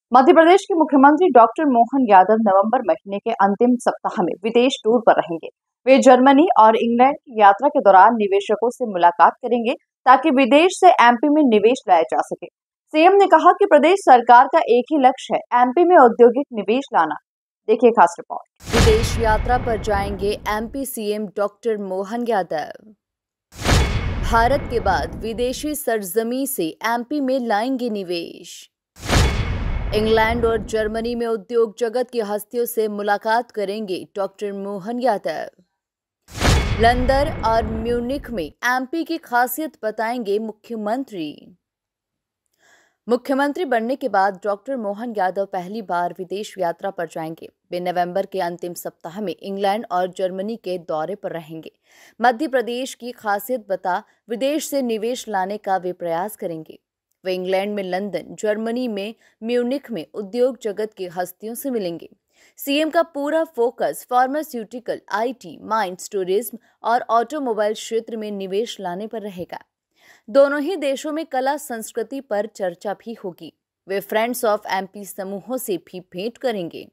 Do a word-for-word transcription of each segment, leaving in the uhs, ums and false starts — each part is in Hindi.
मध्य प्रदेश के मुख्यमंत्री डॉक्टर मोहन यादव नवंबर महीने के अंतिम सप्ताह में विदेश टूर पर रहेंगे। वे जर्मनी और इंग्लैंड की यात्रा के दौरान निवेशकों से मुलाकात करेंगे ताकि विदेश से एमपी में निवेश लाया जा सके। सीएम ने कहा कि प्रदेश सरकार का एक ही लक्ष्य है, एमपी में औद्योगिक निवेश लाना। देखिए खास रिपोर्ट। विदेश यात्रा पर जाएंगे MP CM doctor Mohan Yadav. Bharat के बाद विदेशी सरजमी से एमपी में लाएंगे निवेश। इंग्लैंड और जर्मनी में उद्योग जगत की हस्तियों से मुलाकात करेंगे डॉक्टर मोहन यादव। लंदन और म्यूनिख में एमपी की खासियत बताएंगे मुख्यमंत्री। मुख्यमंत्री बनने के बाद डॉक्टर मोहन यादव पहली बार विदेश यात्रा पर जाएंगे। वे नवंबर के अंतिम सप्ताह में इंग्लैंड और जर्मनी के दौरे पर रहेंगे। मध्य प्रदेश की खासियत बता विदेश से निवेश लाने का वे प्रयास करेंगे। वे इंग्लैंड में लंदन, जर्मनी में म्यूनिख में उद्योग जगत की हस्तियों से मिलेंगे। सीएम का पूरा focus pharmaceutical, IT, mines, tourism और ऑटोमोबाइल क्षेत्र में निवेश लाने पर रहेगा। दोनों ही देशों में कला संस्कृति पर चर्चा भी होगी। वे फ्रेंड्स ऑफ एमपी समूहों से भी भेंट करेंगे।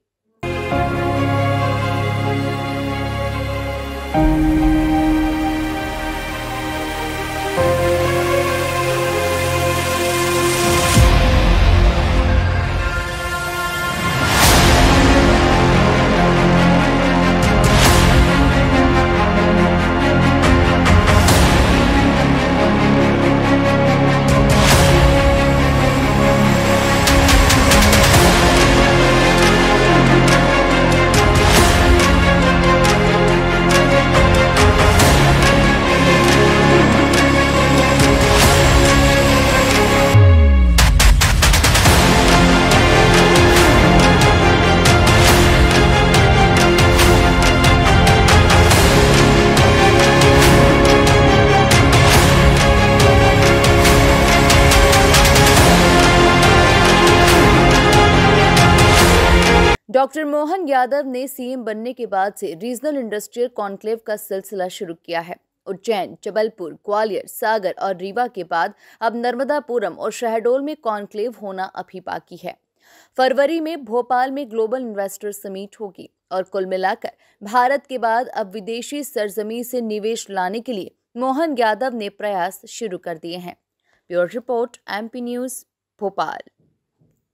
डॉक्टर मोहन यादव ने सीएम बनने के बाद से रीजनल इंडस्ट्रियल कॉन्क्लेव का सिलसिला शुरू किया है। उज्जैन, जबलपुर, ग्वालियर, सागर और रीवा के बाद अब नर्मदापुरम और शहडोल में कॉन्क्लेव होना अभी बाकी है। फरवरी में भोपाल में ग्लोबल इन्वेस्टर समीट होगी और कुल मिलाकर भारत के बाद अब विदेशी सरजमी से निवेश लाने के लिए मोहन यादव ने प्रयास शुरू कर दिए हैं। Bureau report, MP news, Bhopal.